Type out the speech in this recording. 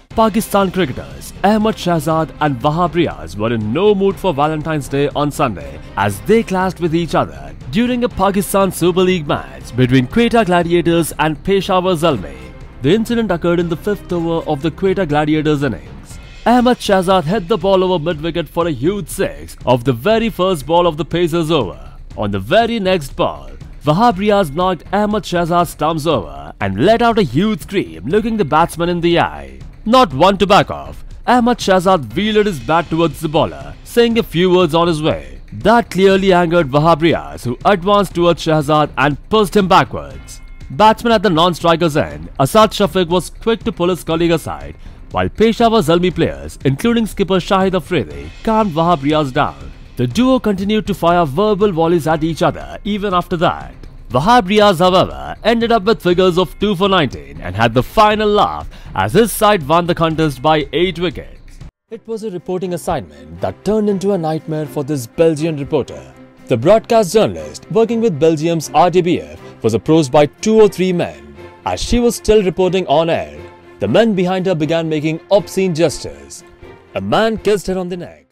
Pakistan cricketers Ahmad Shahzad and Wahab Riaz were in no mood for Valentine's Day on Sunday as they clashed with each other during a Pakistan Super League match between Quetta Gladiators and Peshawar Zalmi. The incident occurred in the 5th over of the Quetta Gladiators innings. Ahmad Shahzad hit the ball over mid-wicket for a huge six of the very first ball of the Pacers over. On the very next ball, Wahab Riaz knocked Ahmad Shahzad's stumps over and let out a huge scream, looking the batsman in the eye. Not one to back off, Ahmad Shahzad wheeled his bat towards the bowler, saying a few words on his way. That clearly angered Wahab Riaz, who advanced towards Shahzad and pushed him backwards. Batsman at the non-striker's end, Asad Shafiq was quick to pull his colleague aside, while Peshawar Zalmi players, including skipper Shahid Afridi, calmed Wahab Riaz down. The duo continued to fire verbal volleys at each other even after that. Wahab Riaz, however, ended up with figures of 2 for 19 and had the final laugh as his side won the contest by 8 wickets. It was a reporting assignment that turned into a nightmare for this Belgian reporter. The broadcast journalist, working with Belgium's RTBF, was approached by 2 or 3 men. As she was still reporting on air, the men behind her began making obscene gestures. A man kissed her on the neck.